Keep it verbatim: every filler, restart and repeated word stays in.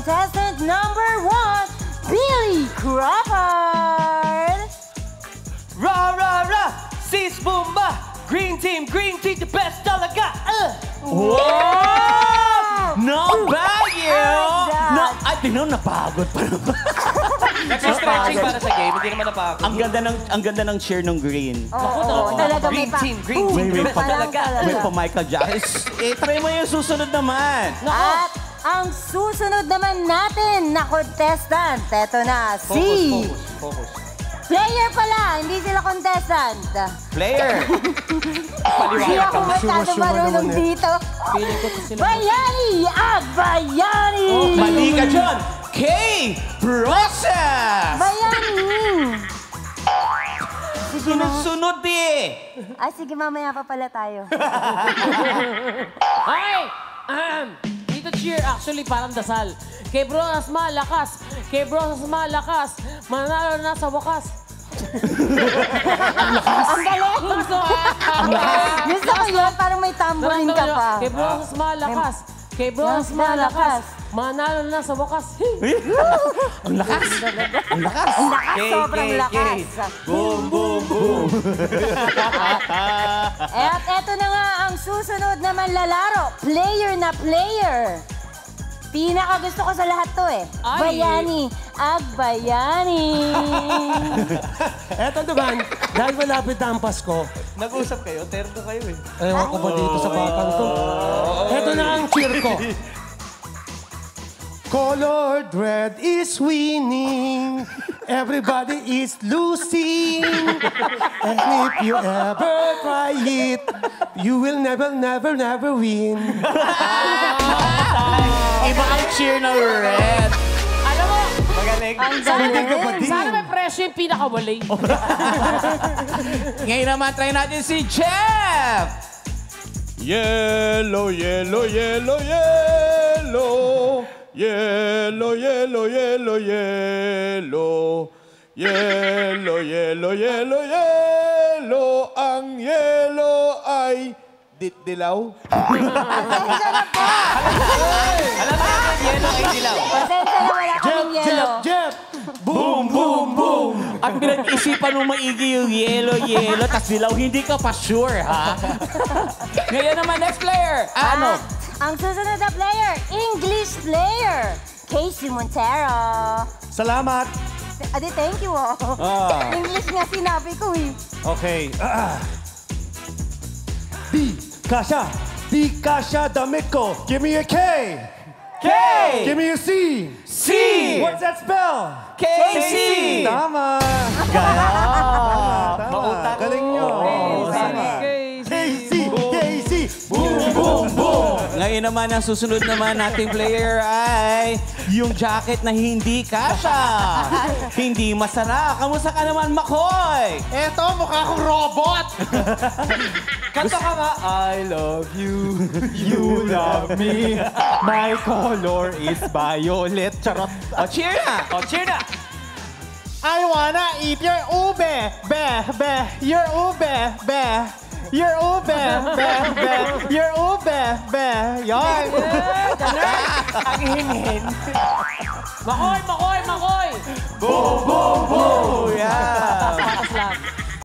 contestant number one, Billy Crawford. Ra, ra, ra! Sis Bomba! Green team, green team, the best talaga! Uh. Wow! Not bad, you! No, ay, tinaw, napagod pa naman. Nagsa-stretching para sa game, hindi naman napagod. Ang ganda ng ang ganda ng cheer ng green. Oo, oh, oh, oh, talaga may green pa. team, green team, Wait, wait, the best talaga. May pa Michael Jackson. Eh, try mo yung susunod naman. At ang susunod naman natin na contestant, eto na, si... Focus, focus, focus. Player pala, hindi sila contestant. Player. Hindi ako masyado marunong dito. Bayani at Bayani! Oh, mali ka dyan. K. Process! Bayani! Sunod-sunod eh. Ah, sige, mamaya pa pala tayo. Okay! Um, dito cheer, actually, parang dasal. Kay Bros malakas, kay Bros malakas, manalo na sa wakas. Ang galing! Gusto Gusto ko yun, parang may tambourine ka pa. Kay Bros malakas, kay Bros malakas, manalo na sa wakas. Ang lakas. Ang lakas. Ang lakas, sobrang lakas. Boom, boom, boom. At eto na nga ang susunod na manlalaro. Player na player. Pinaka gusto ko sa lahat to eh. Ay. Bayani. Ag Bayani. Eto naman, dahil malapit na ang Pasko, Nag-usap kayo, terno kayo eh. ewan ko ba dito sa batang to. Eto na ang cheer ko. Colored red is winning. Everybody is losing. And if you ever try it, you will never, never, never win. Iba ang cheer na red. Alam mo, Magaling. Ang galing. sana may presyo yung pinakawali. Ngayon naman, try natin si Jeff. Yellow, yellow, yellow, yellow. Yellow, yellow, yellow, yellow. Yellow, yellow, yellow, yellow. Ang yellow ay ditdilaw. Pasensya na po. Alam mo naman, yellow ay dilaw. Pasensya na wala Jeff, kaming Jeff, yellow. Jeff! Boom, boom, boom! At pinag-isipan mo maigi yung yellow, yellow, tas dilaw, hindi ka pa sure, ha? Ngayon naman, next player. Ano? At ang susunod na player, English player, Casey Montero. Salamat! Adi, thank you, oh. Ah. English nga sinabi ko, eh. Okay. Ah. Di kasha, di kasha damit ko. Give me a K. K! Give me a C. C! What's that spell? K C! Tama. Gaya! Tama. Galing nyo. Tama. K C, K C. Boom, boom, boom! Ngayon naman, ang susunod naman nating player ay yung jacket na hindi kasha. Hindi masarap. Kamusta ka naman, Makoy? Eto, mukha akong robot! Kanta ka nga, I love you, you love me, my color is violet. Charot. O, cheer na! Oh, cheer na! I wanna eat your ube, be, be, your ube, be. Your ube, be, be, your ube, be. Yan. Ang hingin. Makoy, Makoy, Makoy! Boom, boom, boom!